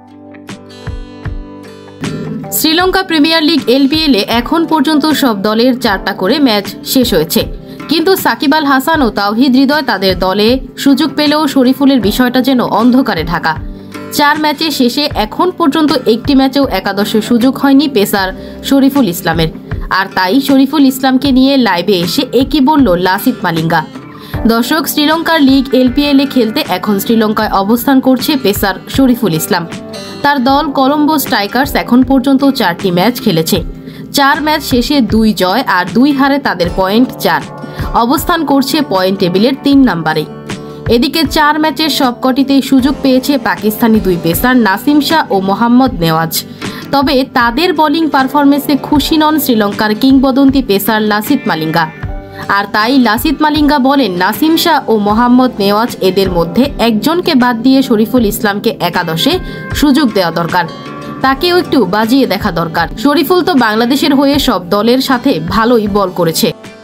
Sri Lanka premier league LPL এ এখন পর্যন্ত সব দলের 4টা করে ম্যাচ শেষ হয়েছে, কিন্তু সাকিব আল হাসান ও তাওহিদ হৃদয় তাদের দলে সুযোগ পেলেও শরীফুলের বিষয়টা যেন অন্ধকারে ঢাকা। 4 ম্যাচে শেষে এখন পর্যন্ত একটি ম্যাচেও একাদশে সুযোগ হয়নি পেসার শরীফুল ইসলামের। আর তাই শরীফুল ইসলামকে নিয়ে লাইভে এসে একই বলল লাসিথ মালিঙ্গা। দর্শক, শ্রীলঙ্কার লিগ LPL এ খেলতে এখন শ্রীলঙ্কায় অবস্থান করছে পেসার শরীফুল ইসলাম। তার দল কলম্বো স্ট্রাইকার্স এখন পর্যন্ত 4টি ম্যাচ খেলেছে। 4 ম্যাচ শেষে 2 জয় আর 2 হারে তাদের পয়েন্ট 4, অবস্থান করছে পয়েন্ট টেবিলের 3 নম্বরে। এদিকে 4 ম্যাচের সবকটিতেই সুযোগ পেয়েছে পাকিস্তানি 2 পেসার নাসিম শাহ ও মোহাম্মদ নেওয়াজ। তবে তাদের বোলিং পারফরমেন্সে খুশি নন শ্রীলঙ্কার কিংবদন্তি পেসার লাসিথ মালিঙ্গা। আর তাই লাসিথ মালিঙ্গা বলেন, নাসিম শাহ ও মোহাম্মদ নেওয়াজ এদের মধ্যে একজনকে বাদ দিয়ে শরীফুল ইসলামকে একাদশে সুযোগ দেওয়া দরকার, তাকেও একটু বাজিয়ে দেখা দরকার। শরীফুল তো বাংলাদেশের হয়ে সব দলের সাথে ভালোই বল করেছে।